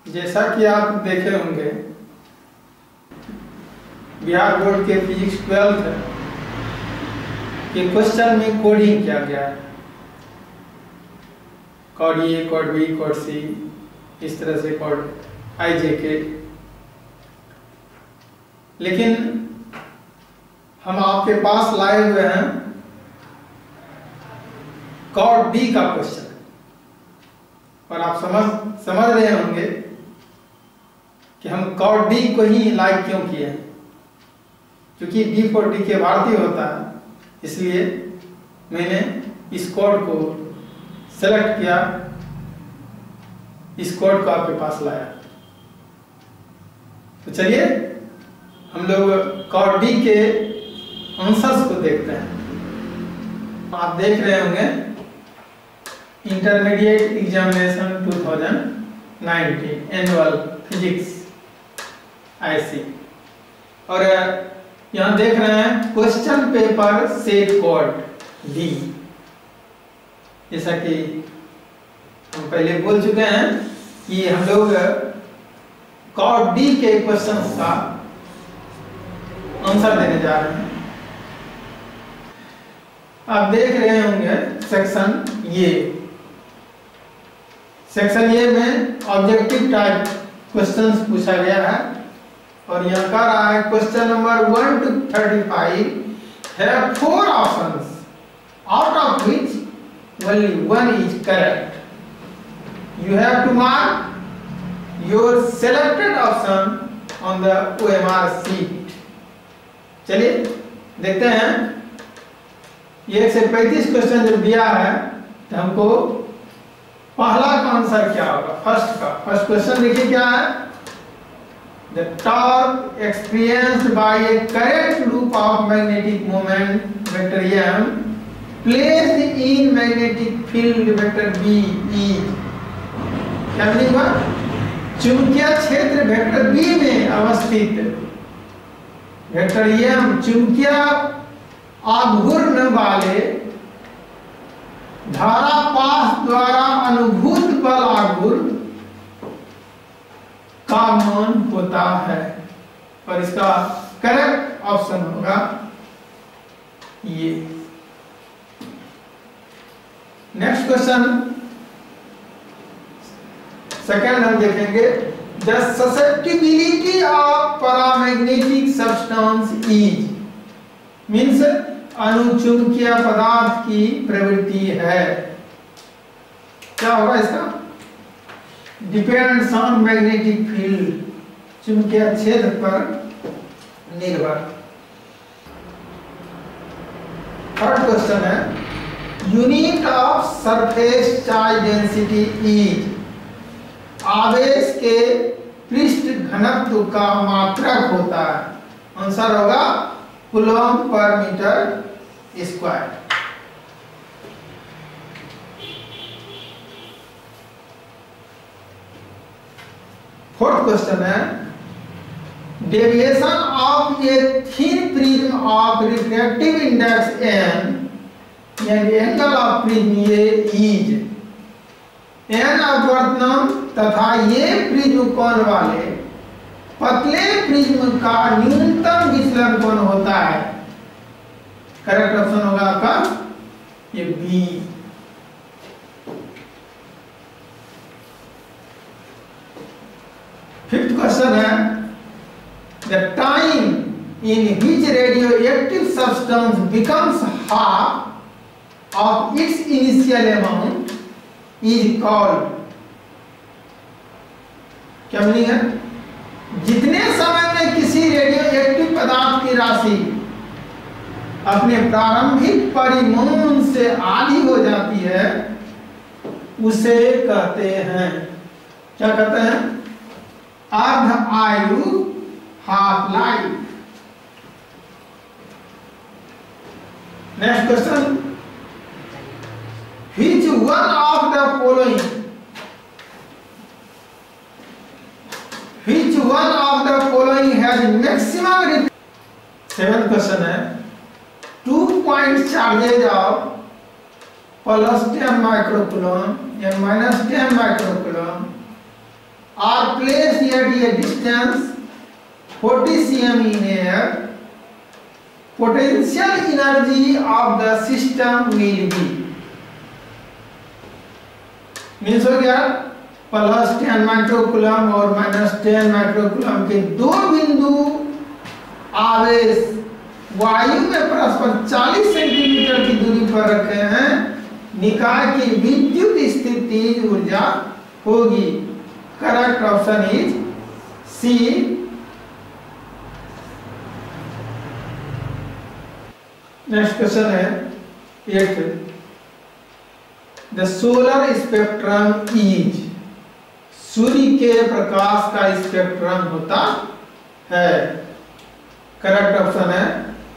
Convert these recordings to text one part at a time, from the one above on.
जैसा कि आप देखे होंगे बिहार बोर्ड के फिजिक्स 12th के क्वेश्चन में कोडिंग किया गया है। Code A, code B, code C, इस तरह से कॉड आई जे के। लेकिन हम आपके पास लाए हुए हैं कॉड डी का क्वेश्चन, और आप समझ रहे होंगे कि हम कॉड डी को ही लाइक क्यों किए हैं, क्योंकि डी फॉर डी के भारतीय होता है, इसलिए मैंने इस कोड को सेलेक्ट किया, इस कोड को आपके पास लाया। तो चलिए हम लोग कॉड डी के आंसर्स को देखते हैं। आप देख रहे होंगे intermediate examination 2019 annual physics IC, और यहाँ देख रहे हैं question paper set code D. जैसा कि हम पहले बोल चुके हैं कि हम लोग कॉड डी के क्वेश्चंस का आंसर देने जा रहे हैं। आप देख रहे होंगे सेक्शन ए। सेक्शन ए में ऑब्जेक्टिव टाइप क्वेश्चंस पूछा गया है, और यह कह रहा है question number 1 to 35 have 4 options, out of which only one is correct. You have to mark your selected option on the OMR sheet. चलिए देखते हैं 1 से 35 क्वेश्चन जब दिया है तो हमको पहला का आंसर क्या होगा। फर्स्ट क्वेश्चन देखिए क्या है। The torque experienced by a current loop of magnetic moment vector M placed in magnetic field vector B is, क्या मिलेगा? चुंबकीय क्षेत्र वेक्टर B में अवस्थित वेक्टर M चुंबकीय आघूर्ण वाले धारा पाश द्वारा अनुभूत बल आघूर्ण का मान होता है, और इसका करेक्ट ऑप्शन होगा ये। नेक्स्ट क्वेश्चन सेकंड हम देखेंगे। The susceptibility of paramagnetic substance is means अनुचुंबकीय पदार्थ की प्रवृत्ति है। क्या होगा इसका? डिपेंड्स ऑन मैग्नेटिक फील्ड, चुंबकीय क्षेत्र पर निर्भर। थर्ड क्वेश्चन है unit of surface charge density is, आवेश के पृष्ठ घनत्व का मात्रक होता है। आंसर होगा coulomb per metre square. Fourth question है deviation of a thin prism of refractive index n यानी angle of prism A is, n अपवर्तनम तथा ये प्रिज्म कोण वाले पतले प्रिज्म का न्यूनतम विचलन कोण होता है। करेक्ट ऑप्शन होगा आपका ये बी। फिफ्थ क्वेश्चन है the time in which radioactive substance becomes half of its initial amount is called, क्या मीनिंग है? जितने समय में किसी रेडियोएक्टिव पदार्थ की राशि अपने प्रारंभिक परिमाण से आधी हो जाती है उसे कहते हैं, क्या कहते हैं? अर्ध आयु, half life. Next question which one of the following has maximum। Seventh question है 2 point charges of +10 microcoulomb and -10 microcoulomb are placed at a distance 40 cm in air, potential energy of the system will be, means हो गया +10 microcoulomb और -10 microcoulomb के दो बिंदु आवेश वायु में परस्पर 40 सेंटीमीटर की दूरी पर रखे हैं, निकाय की विद्युत स्थितिज ऊर्जा होगी। Correct option is C. Next question है 8th। The solar spectrum is, सूर्य के प्रकाश का स्पेक्ट्रम होता है। करेक्ट ऑप्शन है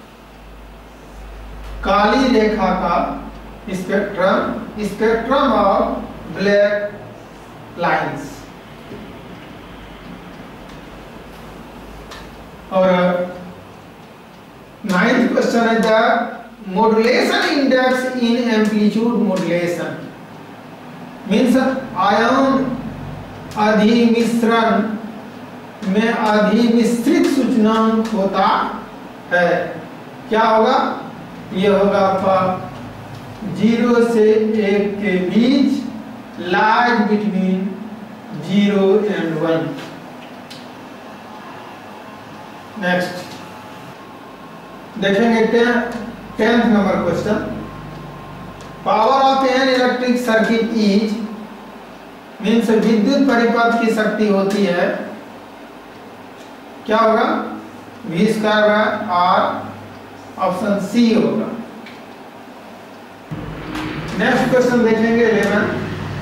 काली रेखा का spectrum, spectrum of black lines. और 9th क्वेश्चन है the modulation index in amplitude modulation, means आयन अधिमिश्रण में अधिमिश्रित सूचकांक होता है। क्या होगा? ये होगा आपका 0 से 1 के बीच, लाइज बिटवीन 0 and 1। नेक्स्ट देखेंगे 10th number question. Power of an electric circuit is, means विद्युत परिपथ की शक्ति होती है, क्या होगा? V² R, ऑप्शन सी होगा। नेक्स्ट क्वेश्चन देखेंगे 11।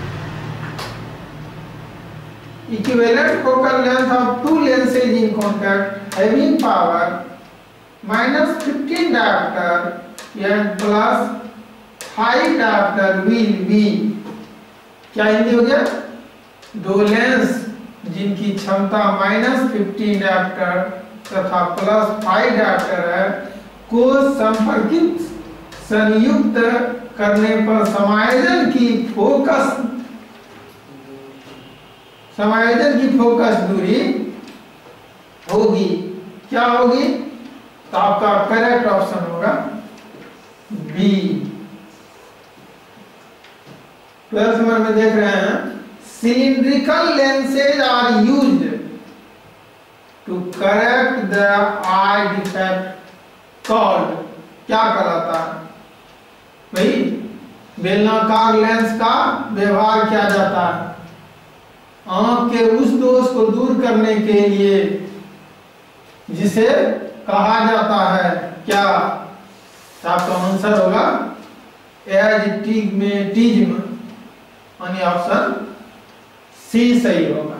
Equivalent focal length of two lenses in contact having power -15 dioptre and +5 dioptre will be, क्या हिंदी हो गया? दो लेंस जिनकी क्षमता -15 डायोप्टर तथा +5 डायोप्टर है को संपर्कित संयुक्त करने पर समायोजन की फोकस दूरी होगी, क्या होगी? तो आपका करेक्ट ऑप्शन होगा बी। 12th नंबर में देख रहे हैं cylindrical lenses are used to correct the eye defect called, क्या कहलाता है भाई? बेलनाकार लेंस का व्यवहार किया जाता है आंख के उस दोष को दूर करने के लिए जिसे कहा जाता है क्या? आपका आंसर होगा एजिटिग्मेटिज्म, यानी ऑप्शन सी सही होगा।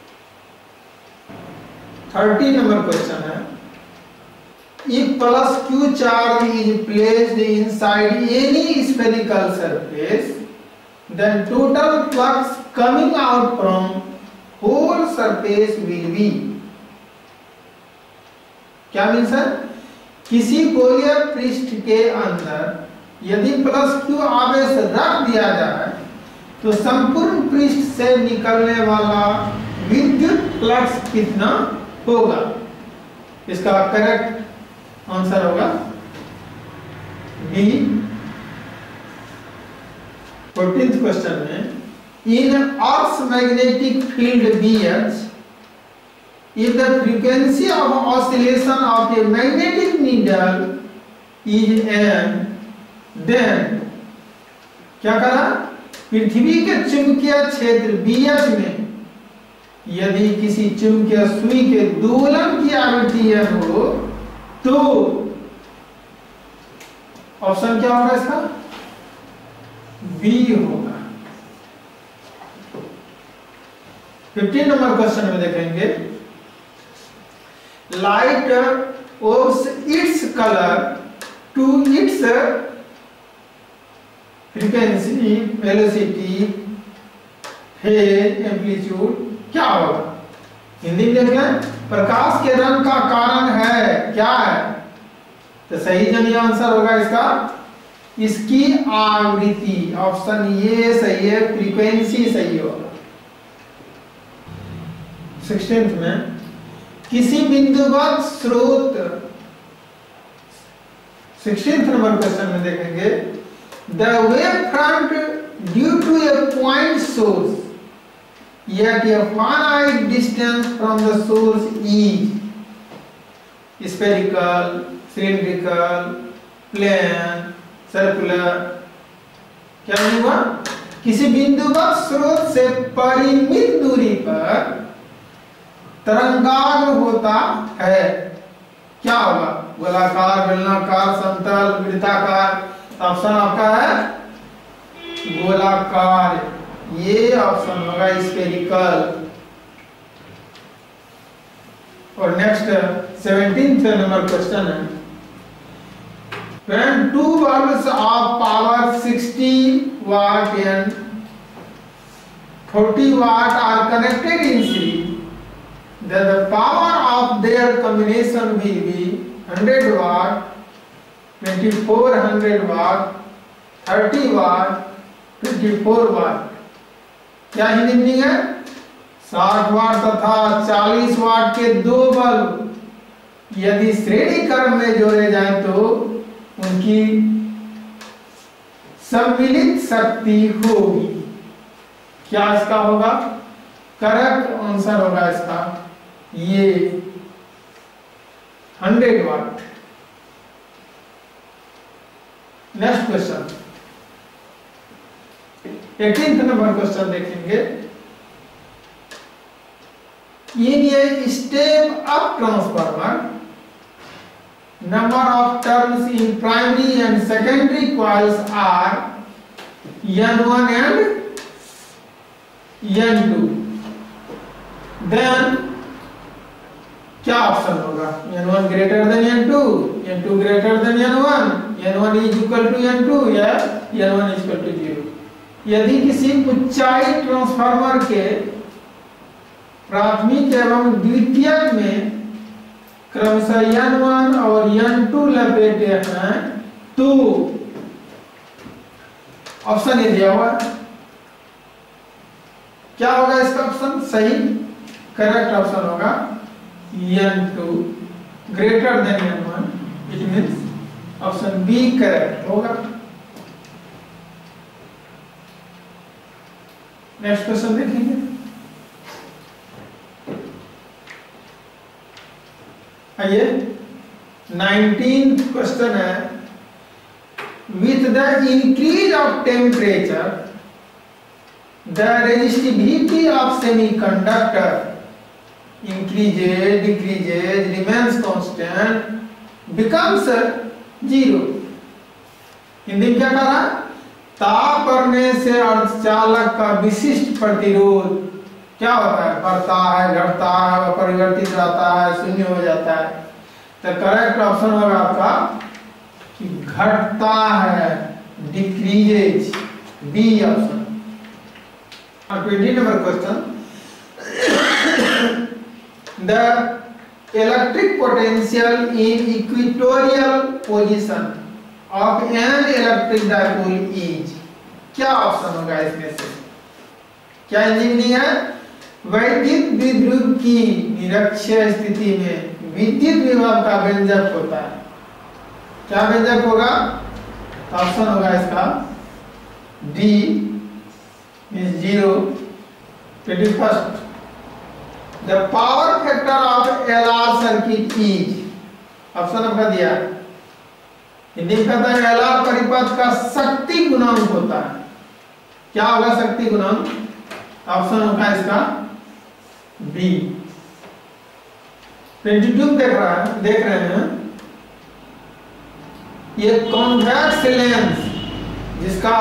30 नंबर क्वेश्चन है if +q charge is placed inside any spherical surface, then total flux coming out from whole surface will be, क्या मीन्स है? किसी गोलीय पृष्ठ के अंदर यदि +q आवेश रख दिया जाए तो संपूर्ण पृष्ठ से निकलने वाला विद्युत फ्लक्स कितना होगा? इसका करेक्ट आंसर होगा बी। 14th क्वेश्चन में in earth magnetic field BH, if the frequency of oscillation of a magnetic needle is n, then क्या करा? पृथ्वी के चुंबकीय क्षेत्र BH में यदि किसी चुंबकीय सुई के दोलन की आवृत्ति हो तो ऑप्शन क्या होगा इसका? बी होगा। 15 नंबर क्वेश्चन में देखेंगे light owes its color to its frequency, velocity, phase, amplitude, क्या होगा? हिंदी में देख लें, प्रकाश के रंग का कारण है क्या है? तो सही जनिए आंसर होगा इसका इसकी आवृत्ति, ऑप्शन ये सही है, फ्रीक्वेंसी सही होगा। 16th में किसी बिंदुवत स्रोत, 16th नंबर क्वेश्चन में देखेंगे, the wave front due to a point source yet a finite distance from the source is spherical, cylindrical, plane, circular। क्या नहीं हुआ? किसी बिंदुवत स्रोत से परिमित दूरी पर तरंगाग्र होता है, क्या होगा? गोलाकार, बेलनाकार, समतल, वृत्ताकार। ऑप्शन आपका है गोलाकार, ये ऑप्शन होगा स्फेरिकल। और नेक्स्ट 17th नंबर क्वेश्चन है, when two bulbs of power 60 watt and 40 watt are connected in series, then the power of their combination will be 100 watt, 2400 watt, 30 watt, 54 watt। क्या Hindi meaning है? 60 वाट तथा 40 वाट के दो bulb यदि श्रेणी क्रम में जोड़े जाएं तो उनकी सम्मिलित शक्ति होगी। क्या इसका होगा? करेक्ट आंसर होगा इसका ये 100 watt. Next question 18th number question देखेंगे, in a step up transformer number of turns in primary and secondary coils are N1 and N2, then क्या ऑप्शन होगा? N1 greater than N2, N2 greater than N1, N1 is equal to N2 या N1 is equal to 0। यदि किसी ऊंचाई transformer के प्राथमिक एवं द्वितीयक में क्रमशः N1 और N2 लपेटे हैं तो ऑप्शन ये दिया हुआ है, क्या होगा इसका ऑप्शन सही? करेक्ट ऑप्शन होगा N2 greater than N1, it means option B correct होगा। नेक्स्ट क्वेश्चन देखेंगे, आइए 19th क्वेश्चन है, with the increase of temperature the resistivity of semiconductor increases, decreases, remains constant, becomes 0। Hindi में क्या कह रहा है? ताप बढ़ने से अर्धचालक का विशिष्ट प्रतिरोध क्या होता है? बढ़ता है, घटता है, परिवर्तित रहता है, शून्य हो जाता है। तो करेक्ट ऑप्शन होगा आपका कि घटता है, decreases, B option. 20 number question, the electric potential in equatorial position of an electric dipole is, क्या ऑप्शन होगा इसमें से? क्या इंजीनियरिंग है? वैद्युत द्विध्रुव की निरक्षीय स्थिति में विद्युत विभव का व्यंजक होता है, क्या व्यंजक होगा? ऑप्शन होगा इसका D means 0। 21st, the power factor of LR circuit is, option आपका दिया हिंदी में कहता है LR परिपथ का शक्ति गुणांक होता है, क्या होगा शक्ति गुणांक? ऑप्शन होगा इसका बी। 22 देख रहे हैं, ये कॉन्वेक्स लेंस जिसका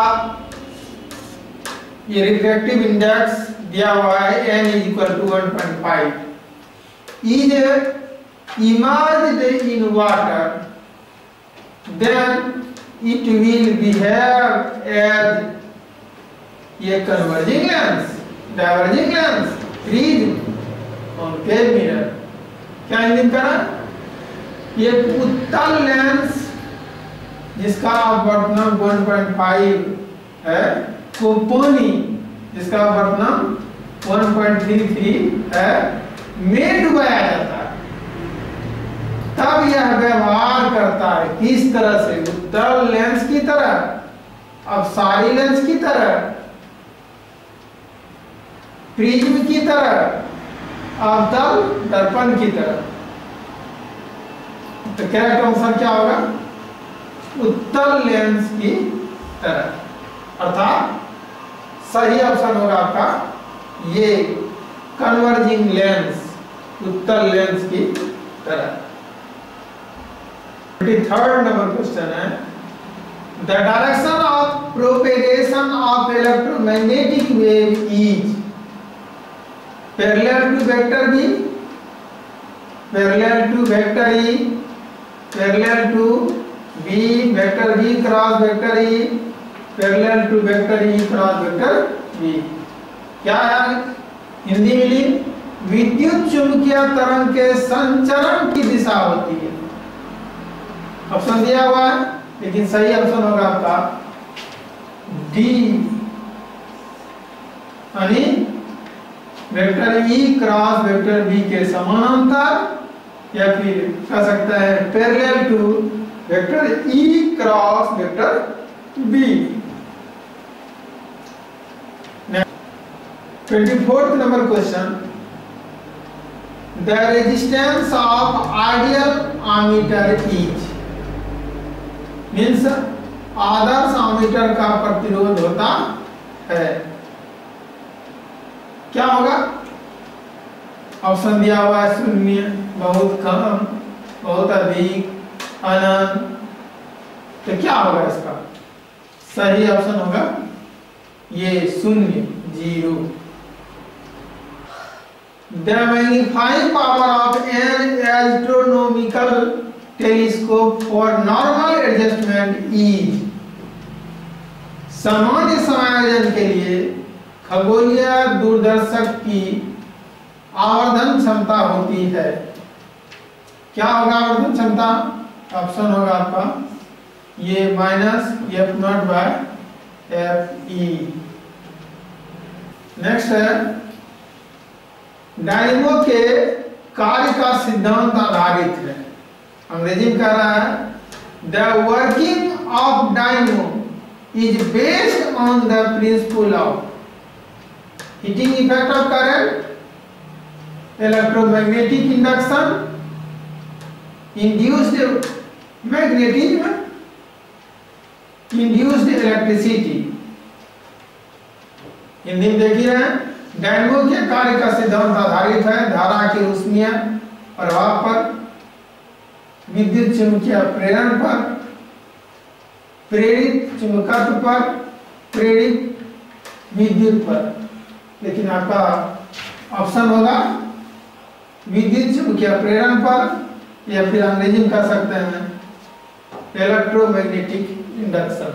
ये रिफ्रैक्टिव इंडेक्स दिया हुआ है n is equal to 1.5 is immersed in water, then it will behave as a converging lens, diverging lens, prism, concave mirror। क्या इंगित करा? ये उत्तल लेंस जिसका अपवर्तनांक 1.5 है, कोपोनी जिसका अपवर्तनांक 1.33 है, में डुबाया जाता है, तब यह व्यवहार करता है किस तरह से? उत्तल लेंस की तरह, अपसारी लेंस की तरह, प्रिज्म की तरह, अवतल दर्पण की तरह। तो करेक्ट आंसर क्या होगा? उत्तल लेंस की तरह, अर्थात सही ऑप्शन होगा आपका ये कन्वर्जिंग लेंस, उत्तल लेंस की तरह। 23rd नंबर क्वेश्चन है, the direction of propagation of electromagnetic wave is parallel to vector B, parallel to vector E, parallel to B vector B cross vector E, parallel to vector E cross vector B. क्या है हिंदी में लिख, विद्युत चुंबकीय तरंग के संचरण की दिशा होती है। ऑप्शन दिया हुआ है, लेकिन सही ऑप्शन होगा आपका डी, यानी vector E cross vector B के समानांतर, या फिर कह सकता है parallel to vector E cross vector B. 24th number question, the resistance of ideal ammeter is, means आदर्श एमीटर का प्रतिरोध होता है, क्या होगा? ऑप्शन दिया हुआ है शून्य, बहुत कम, बहुत अधिक, अनंत। तो क्या होगा इसका? सही ऑप्शन होगा ये शून्य, 0। The magnifying power of an astronomical telescope for normal adjustment is, सामान्य समायोजन के लिए खगोलीय दूरदर्शक की आवर्धन क्षमता होती है। क्या होगा आवर्धन क्षमता? ऑप्शन होगा आपका ये -F0/Fe। नेक्स्ट है, डायनेमो के कार्य का सिद्धांत आधारित है। अंग्रेजी में कह रहा है, the working of dynamo is based on the principle of heating effect of current, electromagnetic induction, induced magnetism, induced electricity. Hindi में देखिए, डायनेमो के कार्य का सिद्धांत आधारित है धारा के ऊष्मीय प्रभाव पर, विद्युत चुंबकीय प्रेरण पर, प्रेरित चुंबकत्व पर, प्रेरित विद्युत पर। लेकिन आपका ऑप्शन होगा विद्युत चुंबकीय प्रेरण पर, या फिर अंग्रेजी में कह सकते हैं electromagnetic induction.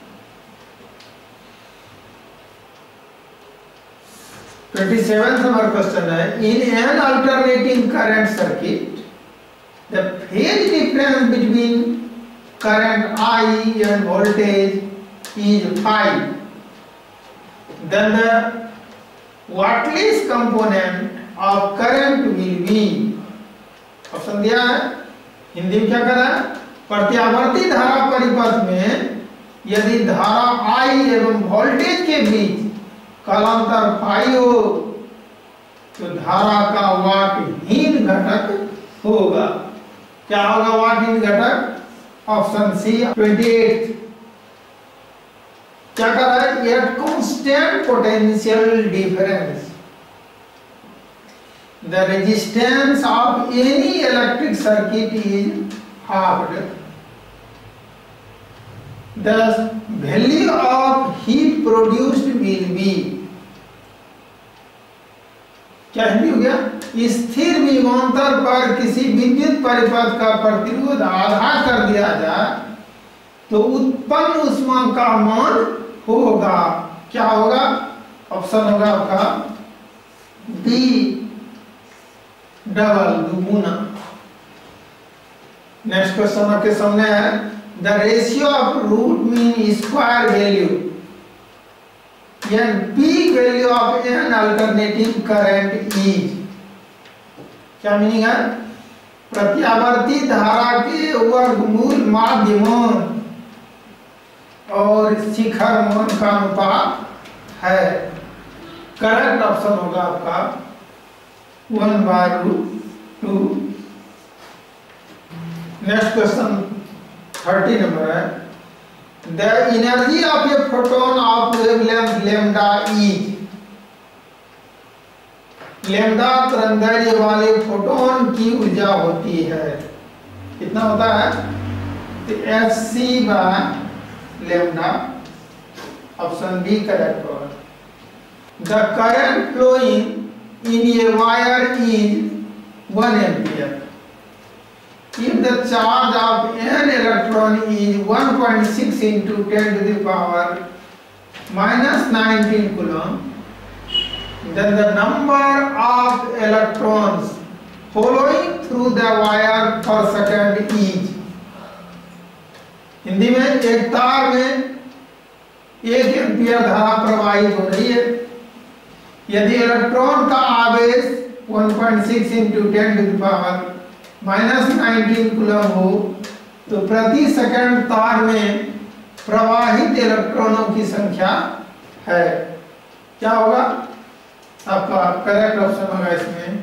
27th number question है, in an alternating current circuit the phase difference between current I and voltage is 5, then the Wattles component of current will be, option दिया है, हिंदी में क्या कर रहा है? प्रत्यावर्ती धारा परिपथ में यदि धारा I एवं वोल्टेज के बीच कालांतर फाई हो तो धारा का वाटहीन घटक होगा। क्या होगा वाटहीन घटक? Option C 28। क्या कर रहा है? At constant potential difference the resistance of any electric circuit is halved, the value of heat produced will be, क्या हिंदी हो गया? स्थिर विभवांतर पर किसी विद्युत परिपथ का प्रतिरोध आधा कर दिया जाए तो उत्पन्न ऊष्मा का मान होगा, क्या होगा? ऑप्शन होगा आपका बी, डबल, दुगुना। नेक्स्ट क्वेश्चन आपके सामने है, the ratio of root mean square value and peak value of an alternating current is, क्या मीनिंग है? प्रत्यावर्ती धारा के वर्गमूल माध्यमों और शिखर मान का अनुपात है। करेक्ट ऑप्शन होगा आपका 1/√2। नेक्स्ट क्वेश्चन 30 नंबर है। The energy of a photon of wavelength lambda is. Lambda तरंगदैर्घ्य वाले फोटोन की ऊर्जा होती है, कितना होता है? तो hc/लैम्डा। ऑप्शन बी करेक्ट होगा। The current flowing in a wire is 1 ampere if the charge of an electron is 1.6 into 10 to the power minus 19 coulomb, then the number of electrons following through the wire per second is। Hindi में एक तार में 1 ampere धारा प्रवाहित हो रही है। यदि इलेक्ट्रॉन का आवेश 1.6 into 10 to the power -19 coulomb हो तो प्रति सेकंड तार में प्रवाहित इलेक्ट्रॉनों की संख्या है। क्या होगा आपका करेक्ट ऑप्शन होगा इसमें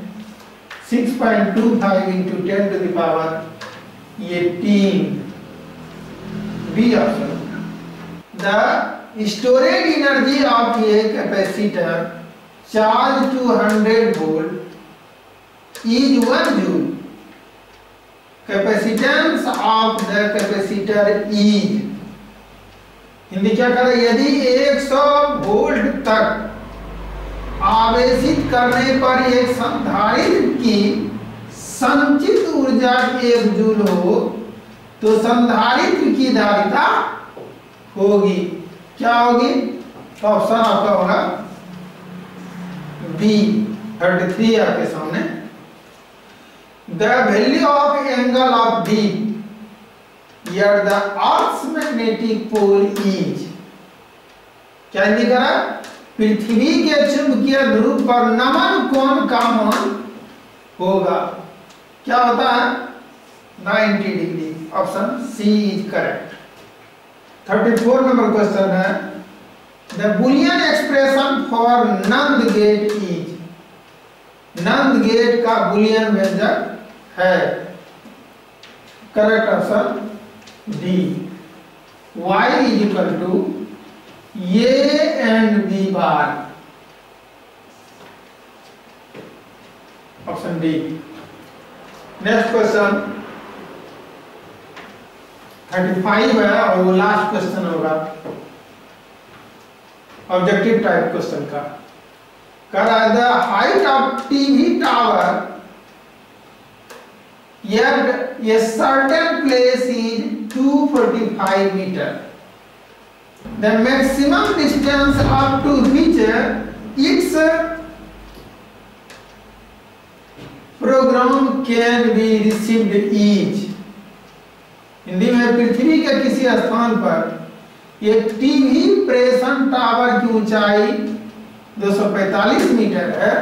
6.25 into 10 to the power 18। B option. The storage energy of a capacitor charge to 100 volt is 1 joule. Capacitance of the capacitor is. Hindi क्या कर रहा है? यदि 100 वोल्ट तक आवेशित करने पर एक संधारित्र की संचित ऊर्जा 1 जूल हो तो संधारित्र की धारिता होगी, क्या होगी? तो ऑप्शन आपका होगा बी 33 आपके सामने। The value of angle of D near the Earth's magnetic pole is। क्या लिखा है? पृथ्वी के चुंबकीय ध्रुव पर नमन कोण का मान होगा, क्या होता है? 90 degree. Option C is correct. 34 number question है। The boolean expression for NAND gate is. NAND gate का बुलियन व्यंजक है, correct option D y is equal to A and B bar. Option D. Next question 35 है और वो last question होगा objective type question का। The height of TV tower at a certain place is 245 meter. The maximum distance up to which its program can be received is। Hindi में पृथ्वी के किसी स्थान पर एक टीवी प्रेषण टावर की ऊंचाई 245 मीटर है।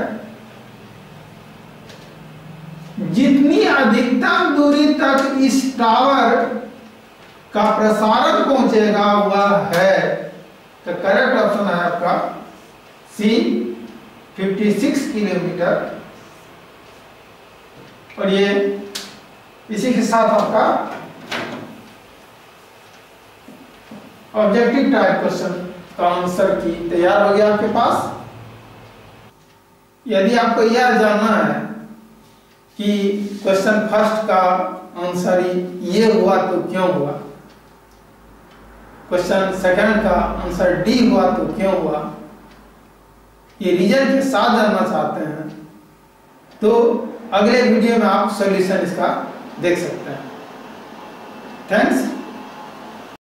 जितनी अधिकतम दूरी तक इस टावर का प्रसारण पहुंचेगा वह है, तो करेक्ट ऑप्शन है आपका सी 56 किलोमीटर। और ये इसी के साथ आपका ऑब्जेक्टिव टाइप क्वेश्चन का आंसर की तैयार हो गया आपके पास। यदि आपको यह जानना है कि क्वेश्चन फर्स्ट का आंसर ये हुआ तो क्यों हुआ, क्वेश्चन सेकंड का आंसर डी हुआ तो क्यों हुआ, ये रीजन के साथ जानना चाहते हैं तो अगले वीडियो में आप सॉल्यूशन इसका देख सकते हैं। थैंक्स।